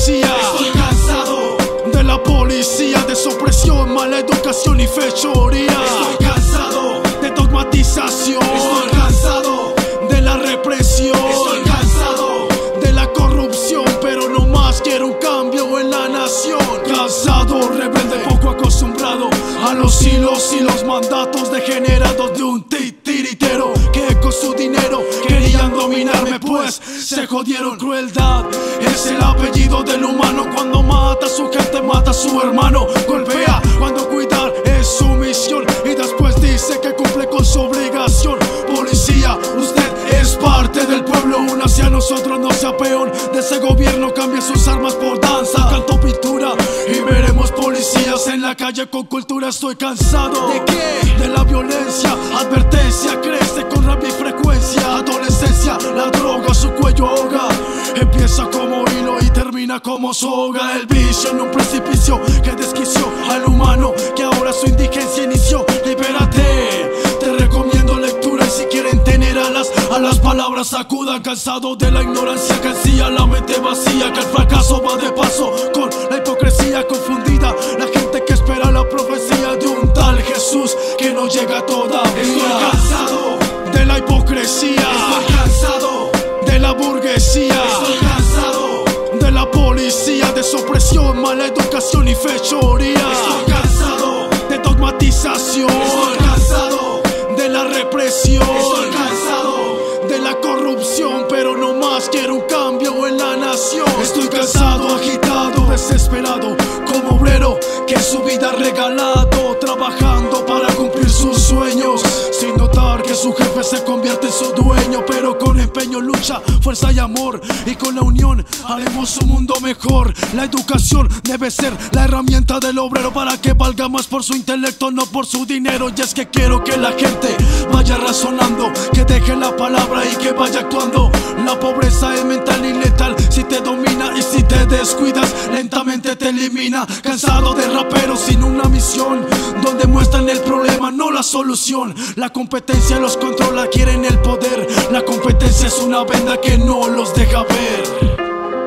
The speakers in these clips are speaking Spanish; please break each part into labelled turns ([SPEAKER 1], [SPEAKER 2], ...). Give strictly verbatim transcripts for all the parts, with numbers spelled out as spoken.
[SPEAKER 1] hipocresía.
[SPEAKER 2] Estoy cansado
[SPEAKER 1] de la policía, de su opresión, mala educación y fechoría.
[SPEAKER 2] Estoy cansado
[SPEAKER 1] de dogmatización.
[SPEAKER 2] Estoy cansado
[SPEAKER 1] de la represión.
[SPEAKER 2] Estoy cansado
[SPEAKER 1] de la corrupción, pero no más quiero un cambio en la nación. Cansado, rebelde, poco acostumbrado a los hilos y los mandatos degenerados de un titiritero que con su dinero querían dominarme, pues se jodieron. Crueldad es el apellido del humano. Cuando mata a su gente, mata a su hermano. Golpea cuando cuidar es su misión y después dice que cumple con su obligación. Policía, usted es parte del pueblo, una hacia nosotros, no sea peón de ese gobierno. Cambie sus armas por danza, canto, pintura y veremos policías en la calle con cultura. Estoy cansado
[SPEAKER 2] ¿De qué?
[SPEAKER 1] de la violencia, advertencia, crece con rabia y frecuencia. Adolescencia, la droga su cuello ahoga. Empieza como hilo y termina como soga. El vicio en un precipicio que desquició al humano, que ahora su indigencia inició. Libérate, te recomiendo lectura y si quieren tener alas, a las palabras acudan. Cansado de la ignorancia que ansía la mente vacía, que el fracaso va de paso con la hipocresía confundida. La gente que espera la profecía de un tal Jesús que no llega todavía.
[SPEAKER 2] Estoy cansado
[SPEAKER 1] de la hipocresía.
[SPEAKER 2] Estoy cansado
[SPEAKER 1] de la burguesía.
[SPEAKER 2] Estoy cansado
[SPEAKER 1] de la policía, de su opresión, mala educación y fechoría.
[SPEAKER 2] Estoy cansado
[SPEAKER 1] de dogmatización.
[SPEAKER 2] Estoy cansado
[SPEAKER 1] de la represión.
[SPEAKER 2] Estoy cansado
[SPEAKER 1] de la corrupción, pero no más quiero un cambio en la nación. Estoy cansado, agitado, desesperado, como obrero que su vida ha regalado, trabajando para cumplir sus sueños, sin notar que su jefe se convierte en su dueño. Pero con empeño, lucha, fuerza y amor, y con la unión haremos un mundo mejor. La educación debe ser la herramienta del obrero para que valga más por su intelecto, no por su dinero. Y es que quiero que la gente vaya razonando, que deje la palabra y que vaya actuando. La pobreza es mental y letal, si te domina y si te descuidas, lentamente te elimina. Cansado de raperos sin una misión, donde muestran el problema, no la solución. La competencia los controla, quieren el poder. La competencia es una venda que no los deja ver.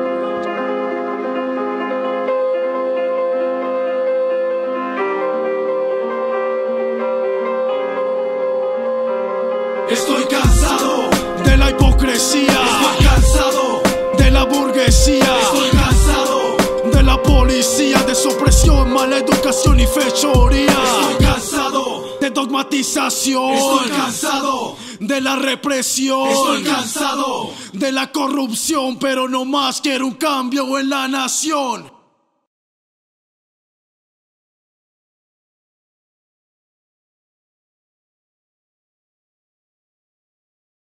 [SPEAKER 2] Estoy cansado
[SPEAKER 1] de la hipocresía.
[SPEAKER 2] Estoy cansado
[SPEAKER 1] de la burguesía.
[SPEAKER 2] Estoy cansado
[SPEAKER 1] de la policía, de su opresión, mala educación y fechoría.
[SPEAKER 2] Estoy cansado
[SPEAKER 1] de dogmatización.
[SPEAKER 2] Estoy cansado
[SPEAKER 1] de la represión.
[SPEAKER 2] Estoy cansado
[SPEAKER 1] de la corrupción, pero no más quiero un cambio en la nación.